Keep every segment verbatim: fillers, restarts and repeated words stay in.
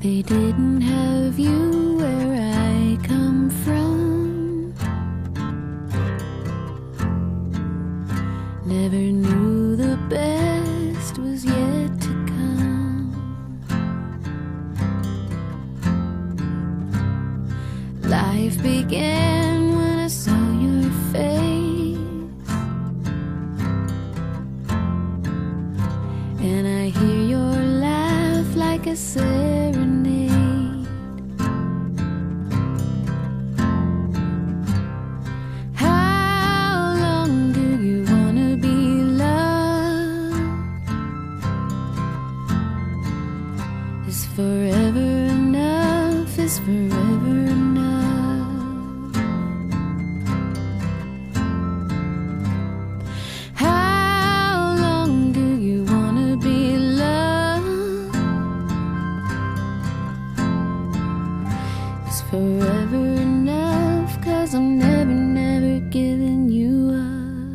they didn't have you where I come from. Never knew the best was yet to come. Life began when I saw your face, and I hear your laugh like a serenade. How long do you wanna be loved? Is forever enough? Is forever enough? Forever enough, 'cause I'm never, never giving you up.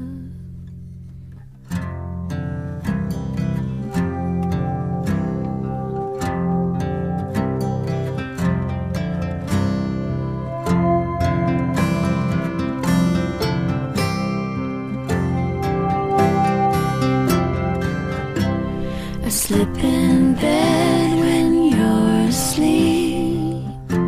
I slip in bed when you're asleep,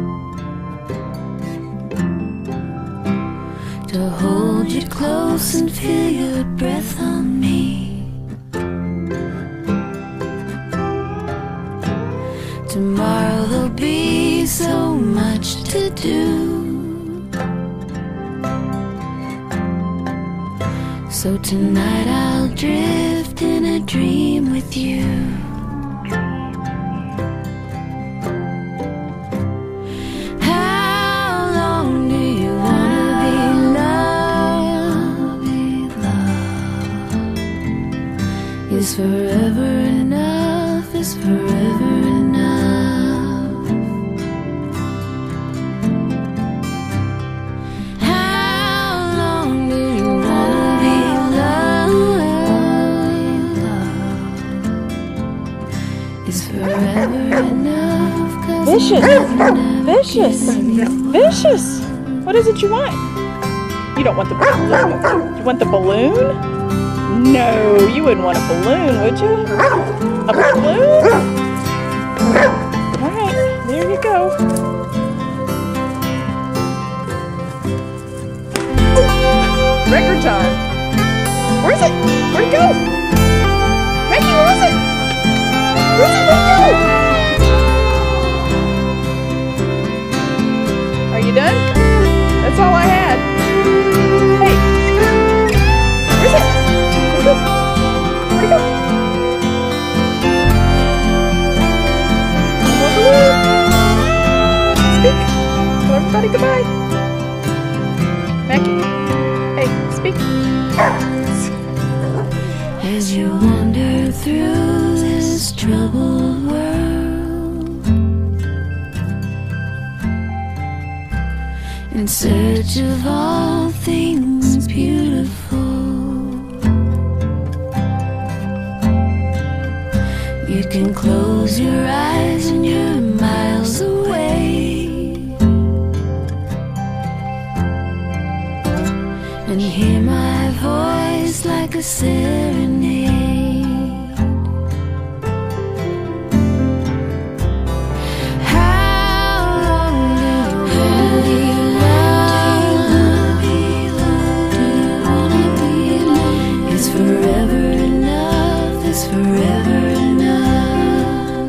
to hold you close and feel your breath on me. Tomorrow there'll be so much to do, so tonight I'll drift in a dream with you. Is forever enough? Is forever enough? How long do you wanna be loved? Is forever enough? 'Cause Vicious! never Vicious! Vicious! What is it you want? You don't want the balloon. You want the balloon? No, you wouldn't want a balloon, would you? A balloon? Alright, there you go. Record time. Where is it? Where'd it go? Mackie, where is it? Where is it? Where'd it go? Are you done? That's all I had. Hey, where's it? Where'd it go? Where'd it go? Speak. Tell everybody goodbye. Mackie. Hey, speak. As you wander through this troubled world, in search of all things beautiful, you can close your eyes and you're miles away, and hear my voice like a serenade. How long do you wanna be loved? Is forever enough? Is forever enough?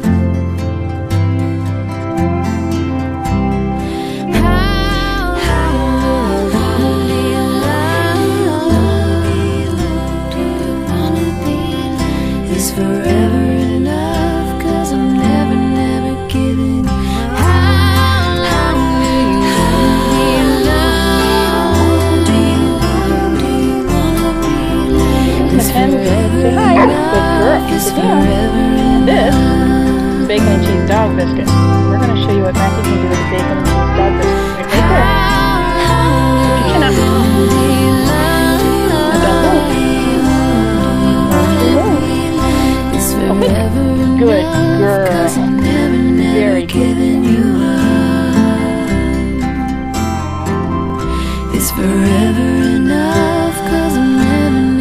How long do you wanna be loved? Is forever enough? 'Cause I'm never, never giving. How long do you wanna be loved? Do you wanna be loved? Is forever Say hi. Good girl. enough? Is Sit down. forever This enough? bacon and cheese dog biscuit. We're going to show you what Mackie can do with a bacon and cheese dog biscuit. Right there. Chin up. Okay. Good girl. Very good. is forever enough, 'cause I'm living